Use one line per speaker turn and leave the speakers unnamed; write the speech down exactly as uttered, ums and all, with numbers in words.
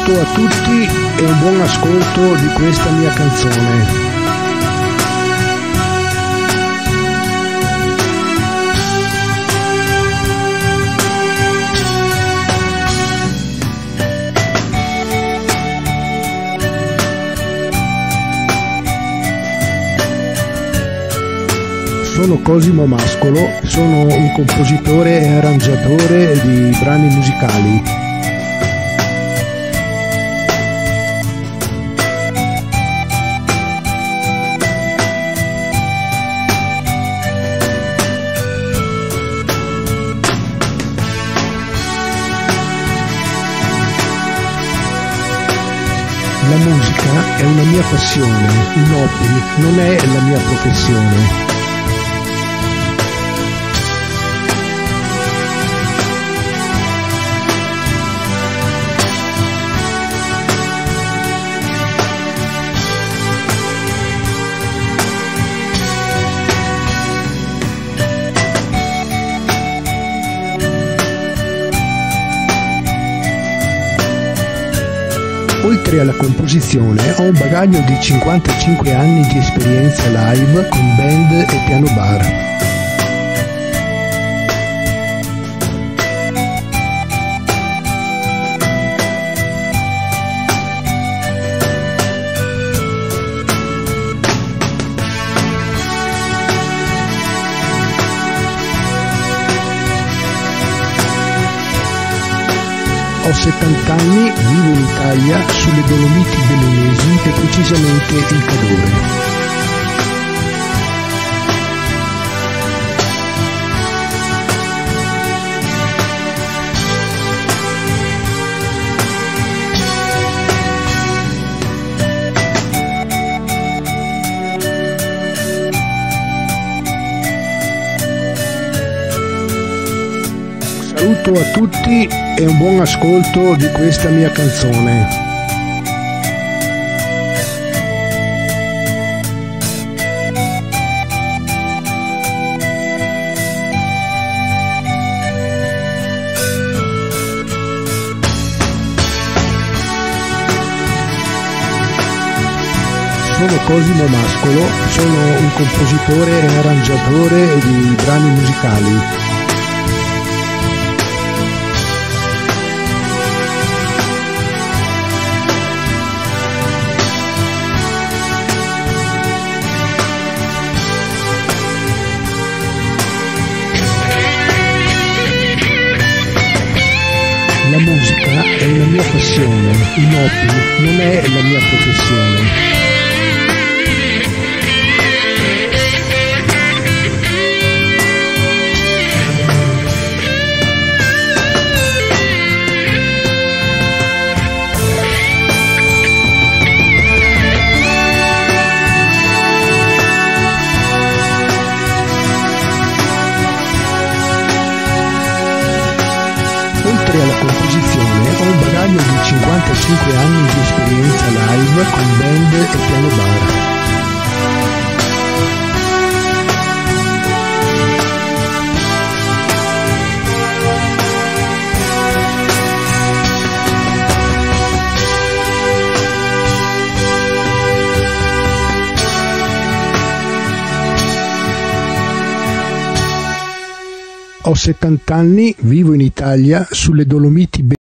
Saluto a tutti e un buon ascolto di questa mia canzone. Sono Cosimo Mascolo, sono un compositore e arrangiatore di brani musicali. La musica è una mia passione, un hobby, non è la mia professione. Oltre alla composizione ho un bagaglio di cinquantacinque anni di esperienza live con band e piano bar. Ho settanta anni, vivo in Italia, sulle Dolomiti Bellunesi e precisamente in Cadore. Saluto a tutti e un buon ascolto di questa mia canzone. Sono Cosimo Mascolo, sono un compositore e arrangiatore di brani musicali. La musica è una mia passione, un hobby, non è la mia professione. Oltre alla composizione ho un bagaglio di cinquantacinque anni di esperienza live con band e piano bar. Ho settanta anni, vivo in Italia, sulle Dolomiti